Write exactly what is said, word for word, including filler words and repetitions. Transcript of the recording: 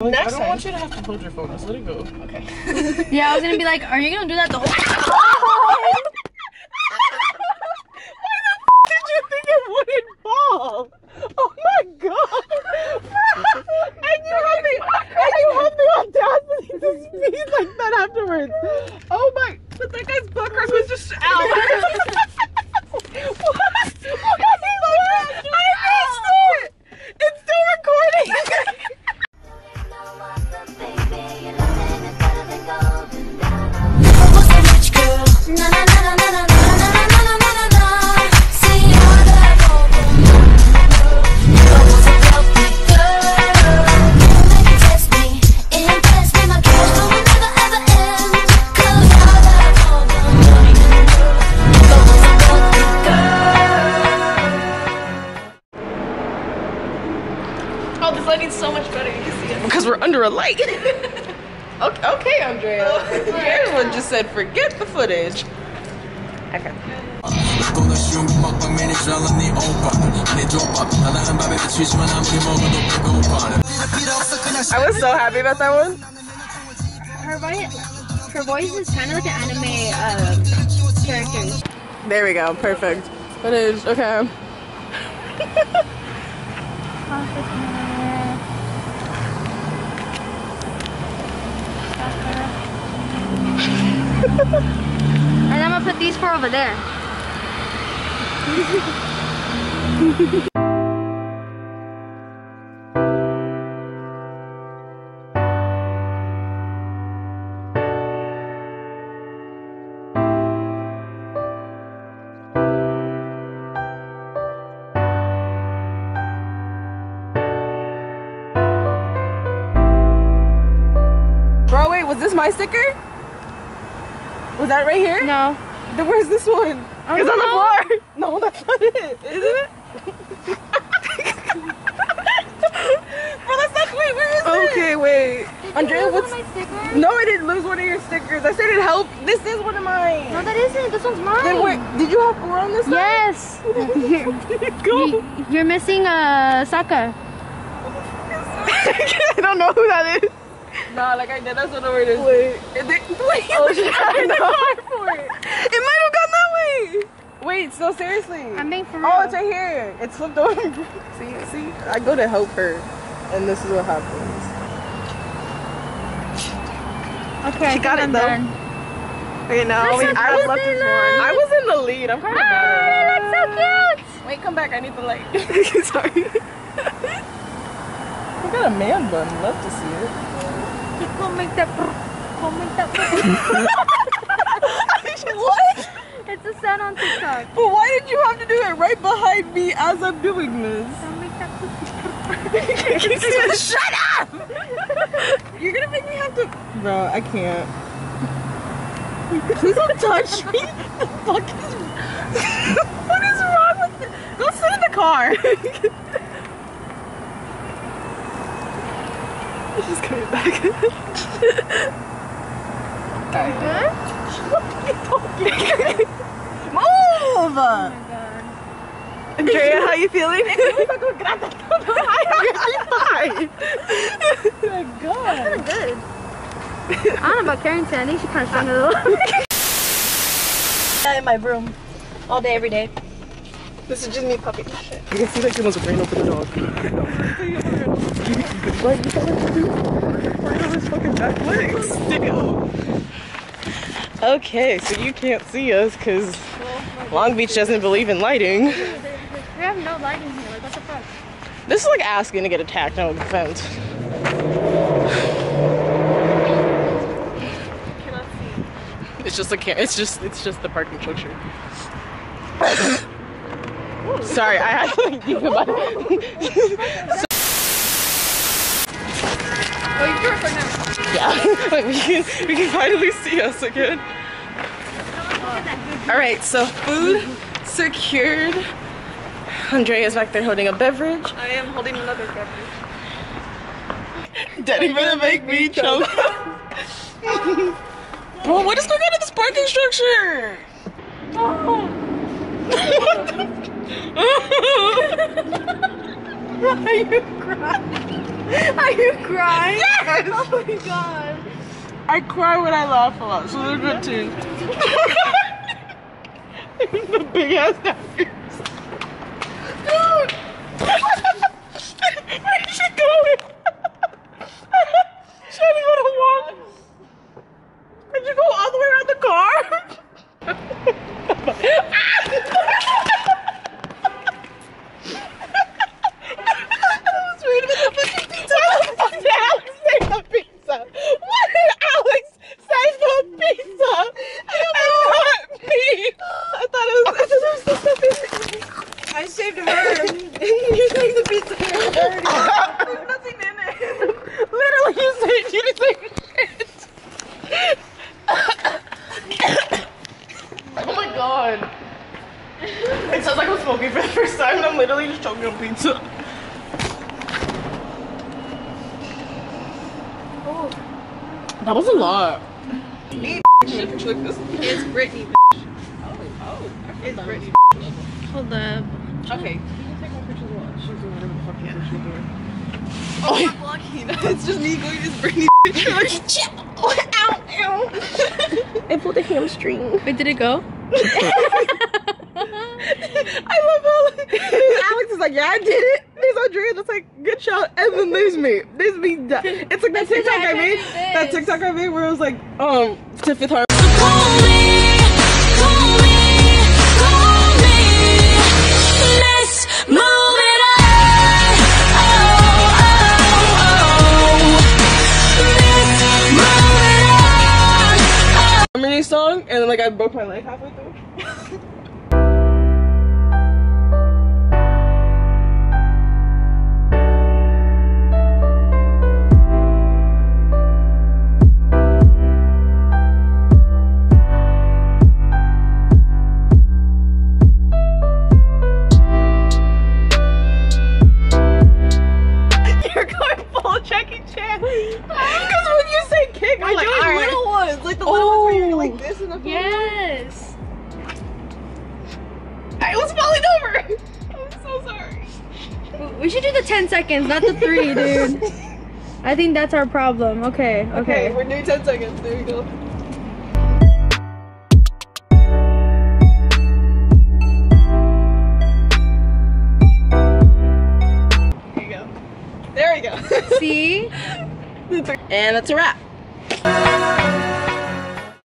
Next I don't time. want you to have to hold your phone. Let's let it go. Okay. Yeah, I was gonna be like, are you gonna do that the whole time? Why the f did you think it wouldn't fall? Oh my god! And you had the and you had the audacity to speak like that afterwards. Oh my! But that guy's butt crack was just out. What? What? I missed it. It's still recording. Oh, this lighting's so much better. You can see it. Because we're under a light. Okay, okay, Andrea. Everyone just said forget the footage. Okay. I was so happy about that one. Her voice, her voice is kind of like an anime uh, character. There we go. Perfect. Footage. Okay. And I'm gonna put these four over there. Bro, wait, was this my sticker? Was that right here? No. Then where's this one? Oh, It's on the no. floor. No, that's not it. Is it? Bro, that's not. Wait, where is it? Okay, wait. Andrea, what's? One of my stickers? No, I didn't lose one of your stickers. I said it helped. This is one of mine. No, that isn't. This one's mine. Then wait, did you have four on this side? Yes. you're, Go. you, you're missing uh, Saka. I don't know who that is. Nah, like I did. That's not where it is. Wait. Is it, wait. Oh, shit. I know. For it. It might have gone that way. Wait, so seriously. I'm being for real. Oh, it's right here. It flipped over. See, see? I go to help her, and this is what happens. Okay, I She got think it, I'm though. done. Okay, now Look we, so I was cute left they this one. look. I was in the lead. I'm kind of Ah, bad they at look so cute. it. Wait, come back. I need the light. Sorry. I got a man bun. Love to see it. Go make that. Go make that. What? It's a sound on TikTok. But why did you have to do it right behind me as I'm doing this? Go make that. Shut up! You're gonna make me have to. Bro, I can't. Please don't touch me. The fuck is. What is wrong with this? Go sit in the car. She's coming back. Are you good? Move! Oh my god. Andrea, how you feeling? I'm fine. Oh my god. Kind of good. I don't know about Carrington. I think she kind of stung a little. In my room. All day, every day. This is just me puppy shit. You can see like it was rain over the dog. Right, you got like two right on his fucking back legs. Still. Okay, so you can't see us because Long Beach doesn't believe in lighting. We have no lighting here. Like, what the fuck? This is like asking to get attacked, no offense. Cannot see. It's just a can it's just it's just the parking structure. Sorry, I had to like think about it. Oh, you can record now. Yeah, like we can we can finally see us again. All right, so food secured. Andrea's back there holding a beverage. I am holding another beverage. Daddy gonna make me choke. Bro, what is going on in this parking structure? Oh. Are you crying? Are you crying? Yes! guys. Oh my god. I cry when I laugh a lot, so they're good too. The big ass napkins. Dude! Where is she going? Shady, wanna walk? Did you go all the way around the car? Wait a minute, the fucking pizza. What did Alex say for pizza? What did Alex say for pizza? And not me. I thought it was, I thought it was the stuffing. I saved her. You saved the pizza. There's nothing in it. Literally, you said you didn't say shit. Oh my god. It sounds like I'm smoking for the first time and I'm literally just choking on pizza. Oh. That was a lot. It's Brittany. Oh, oh. It's Brittany. Hold up. Okay. Oh, I'm blocking. It's just me going, it's Brittany. Ow, ow. I pulled a hamstring. Wait, did it go? I love how like, Alex is like, yeah, I did it. There's Andrea that's like, good shot. And then there's me. There's me. It's like that TikTok I made. That TikTok I made where it was like, um, to Fifth Harmony. Call me, call me, call me. Let's move it on. Oh, oh, oh. Let's move it on. Harmony song, and then like I broke my leg halfway through. Because when you say kick, I'm I'm like, doing all right. little ones. Like the little ones where you're like this in the front. Yes. I was falling over. I'm so sorry. We should do the ten seconds, not the three, dude. I think that's our problem. Okay, okay. Okay, we're doing ten seconds. There we go. There you go. There we go. See? And that's a wrap.